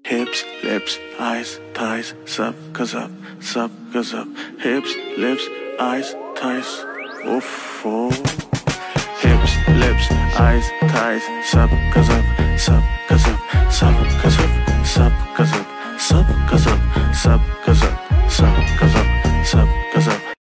Hips, lips, eyes, thighs, sub goes up, sub goes up. Hips, lips, eyes, thighs, oof, oh. Hips, lips, eyes, thighs, sub goes up,